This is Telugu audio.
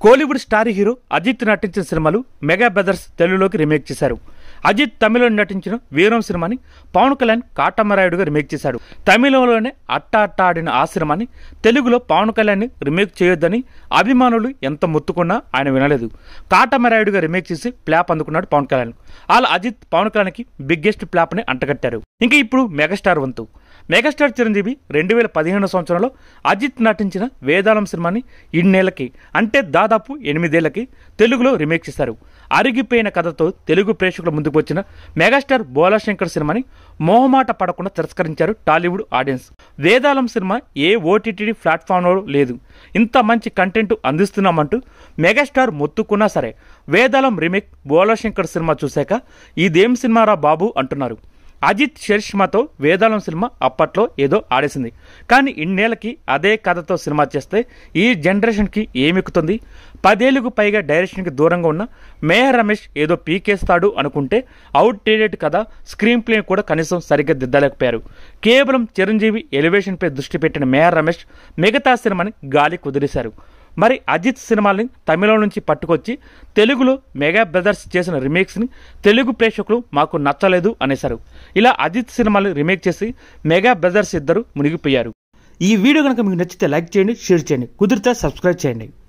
కోలీవుడ్ స్టార్ హీరో అజిత్ నటించిన సినిమాలు మెగా బ్రదర్స్ తెలుగులోకి రీమేక్ చేశారు. అజిత్ తమిళంలో నటించిన వీరం సినిమాని పవన్ కళ్యాణ్ కాటమరాయుడుగా రీమేక్ చేశాడు. తమిళంలోనే అట్ట అట్ట ఆడిన ఆ సినిమాని తెలుగులో పవన్ కళ్యాణ్ రీమేక్ చేయొద్దని అభిమానులు ఎంత మొత్తుకున్నా ఆయన వినలేదు. కాటమరాయుడుగా రీమేక్ చేసి ప్లాప్ అందుకున్నాడు పవన్ కళ్యాణ్. అలా అజిత్ పవన్ కళ్యాణ్కి బిగ్గెస్ట్ ప్లాప్ని అంటగట్టారు. ఇంకా ఇప్పుడు మెగాస్టార్ వంతు. మెగాస్టార్ చిరంజీవి 2015 సంవత్సరంలో అజిత్ నటించిన వేదాళం సినిమాని ఇన్నేళ్లకి అంటే దాదాపు 8 ఏళ్లకి తెలుగులో రీమేక్ చేశారు. అరిగిపోయిన కథతో తెలుగు ప్రేక్షకుల ముందుకు వచ్చిన మెగాస్టార్ బోలాశంకర్ సినిమాని మోహమాట పడకుండా తిరస్కరించారు టాలీవుడ్ ఆడియన్స్. వేదాళం సినిమా ఏ ఓటీటీ ప్లాట్ఫామ్లో లేదు, ఇంత మంచి కంటెంట్ అందిస్తున్నామంటూ మెగాస్టార్ మొత్తుకున్నా సరే వేదాళం రీమేక్ బోలాశంకర్ సినిమా చూశాక ఇదేం సినిమారా బాబు అంటున్నారు. అజిత్ చరిష్మాతో వేదాళం సినిమా అప్పట్లో ఏదో ఆడేసింది, కానీ ఇన్నేళ్లకి అదే కథతో సినిమా చేస్తే ఈ జనరేషన్కి ఏమెక్కుతుంది? 10 ఏళ్లకు పైగా డైరెక్షన్కి దూరంగా ఉన్న మేహర్ రమేష్ ఏదో పీకేస్తాడు అనుకుంటే అవుట్డేటెడ్ కథ, స్క్రీన్ ప్లే కూడా కనీసం సరిగ్గా దిద్దలేకపోయారు. కేవలం చిరంజీవి ఎలివేషన్పై దృష్టి పెట్టిన మేహర్ రమేష్ మిగతా సినిమాని గాలి కుదిరేశారు. మరి అజిత్ సినిమాల్ని తమిళం నుంచి పట్టుకొచ్చి తెలుగులో మెగా బ్రదర్స్ చేసిన రీమేక్స్ని తెలుగు ప్రేక్షకులు మాకు నచ్చలేదు అనేశారు. ఇలా అజిత్ సినిమాలు రీమేక్ చేసి మెగా బ్రదర్స్ ఇద్దరు మునిగిపోయారు. ఈ వీడియో కనుక మీకు నచ్చితే లైక్ చేయండి, షేర్ చేయండి, కుదిరితే సబ్స్క్రైబ్ చేయండి.